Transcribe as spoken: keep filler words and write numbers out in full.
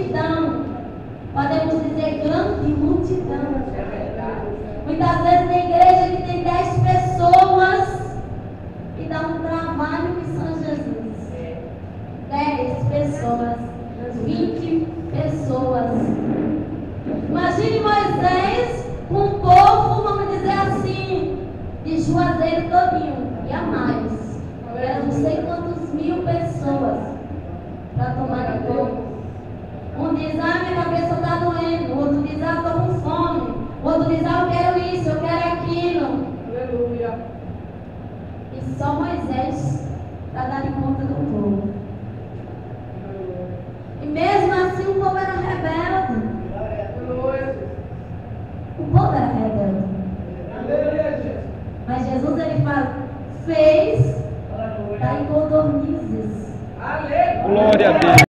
multidão. Podemos dizer grande multidão. Muitas vezes tem igreja que tem dez pessoas e dá um trabalho que São Jesus. Dez pessoas, vinte pessoas. Imagine Moisés com um povo, vamos dizer assim, de Juazeiro todinho, e a mais. Eram não sei quantos mil pessoas para tomar conta. Um diz, ah, minha cabeça está doendo. O outro diz, ah, estou com fome. O outro diz, ah, eu quero isso, eu quero aquilo. Aleluia. E só Moisés para dar conta do povo. E mesmo assim o povo era rebelde. O povo era rebelde. Mas Jesus, ele fala, fez para em codornizes. Aleluia. Glória a Deus.